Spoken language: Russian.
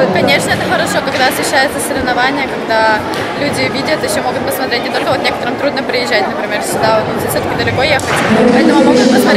Конечно, это хорошо, когда освещаются соревнования, когда люди видят, еще могут посмотреть, не только вот некоторым трудно приезжать, например, сюда, вот, все-таки далеко ехать, поэтому могут посмотреть